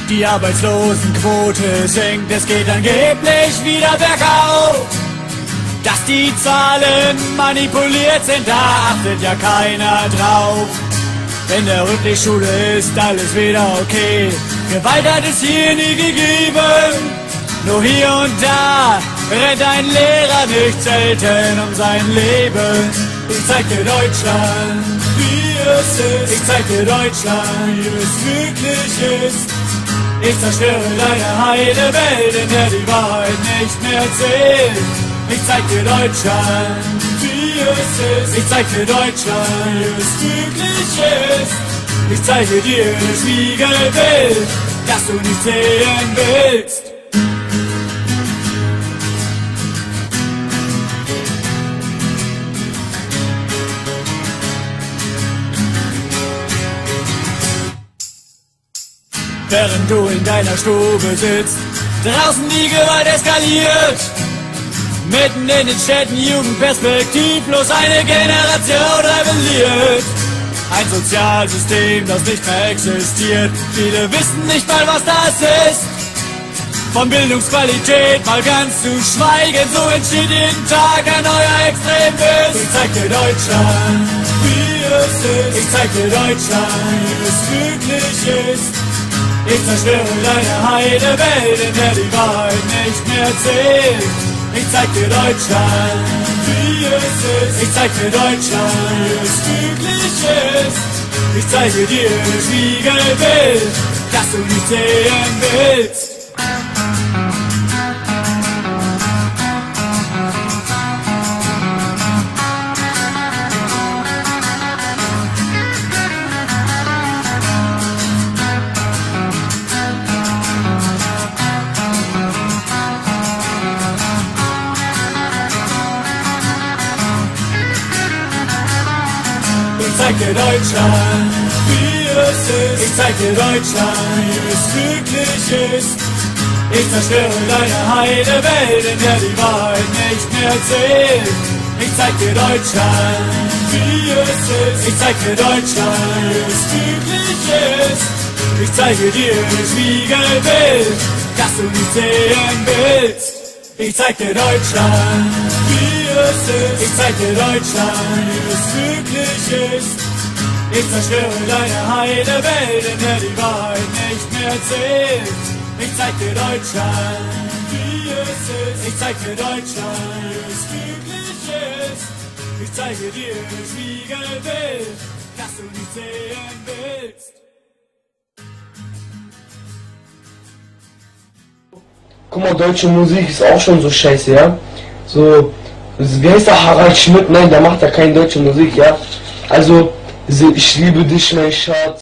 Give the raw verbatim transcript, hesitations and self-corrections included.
Die Arbeitslosenquote sinkt, es geht angeblich wieder bergauf. Dass die Zahlen manipuliert sind, da achtet ja keiner drauf. In der Rücklichtschule ist alles wieder okay. Gewalt hat es hier nie gegeben. Nur hier und da rennt ein Lehrer nicht selten um sein Leben. Ich zeig dir Deutschland, wie es ist. Ich zeig dir Deutschland, wie es wirklich ist. Ich zerstöre deine heile Welt, in der die Wahrheit nicht mehr zählt. Ich zeig dir Deutschland, wie es ist. Ich zeig dir Deutschland, wie es wirklich ist. Ich zeige dir das Spiegelbild, das du nicht sehen willst. Während du in deiner Stube sitzt, draußen die Gewalt eskaliert. Mitten in den Städten jugendperspektivlos eine Generation rebelliert. Ein Sozialsystem, das nicht mehr existiert. Viele wissen nicht mal, was das ist. Von Bildungsqualität mal ganz zu schweigen, so entsteht jeden Tag ein neuer Extremist. Ich zeig dir Deutschland, wie es ist. Ich zeig dir Deutschland, wie es wirklich ist. Ich zerstöre deine heile Welt, in der die Wahrheit nicht mehr zählt. Ich zeig dir Deutschland, wie es ist. Ich zeig dir Deutschland, wie es wirklich ist. Ich zeige dir das Spiegelbild, das du nicht sehen willst. Ich zeig dir Deutschland, wie es ist. Ich zeig dir Deutschland, wie es wirklich ist. Ich zerstöre deine heile Welt, in der die Wahrheit nicht mehr zählt. Ich zeig dir Deutschland, wie es ist. Ich zeig dir Deutschland, wie es wirklich ist. Ich zeige dir das Spiegelbild, das du nicht sehen willst. Ich zeig dir Deutschland, wie es ist. Ich zeig dir Deutschland, wie es wirklich ist. Ich zerstöre deine heile Welt, in der die Wahrheit nicht mehr zählt. Ich zeig dir Deutschland, wie es ist. Ich zeig dir Deutschland, wie es wirklich ist. Ich zeige dir das Spiegelbild, das du nicht sehen willst. Guck mal, deutsche Musik ist auch schon so scheiße, ja? So, wie heißt der Harald Schmidt? Nein, der macht ja keine deutsche Musik, ja? Also, ich liebe dich, mein Schatz.